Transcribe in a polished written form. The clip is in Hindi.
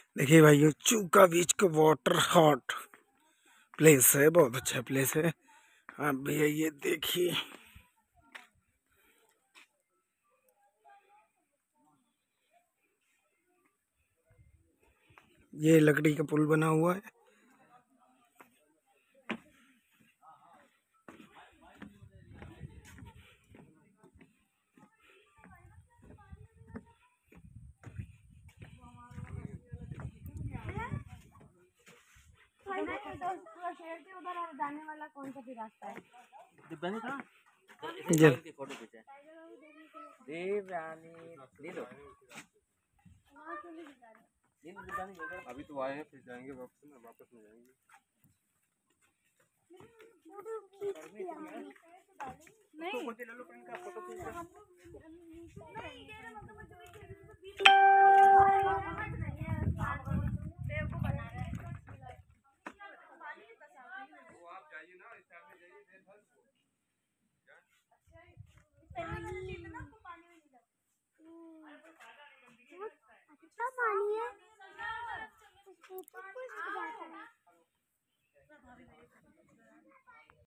देखिए भाई, ये चूका बीच का वाटर हॉट प्लेस है, बहुत अच्छा प्लेस है। आप भैया ये देखिए, ये लकड़ी का पुल बना हुआ है। शेर के उधर और जाने वाला कौन सा भी रास्ता है? फोटो खींचा देवरानी ले लो। अभी तो आए हैं, फिर जाएंगे वापस ना, वापस में जाएंगे। नहीं फोटो अच्छा पानी है।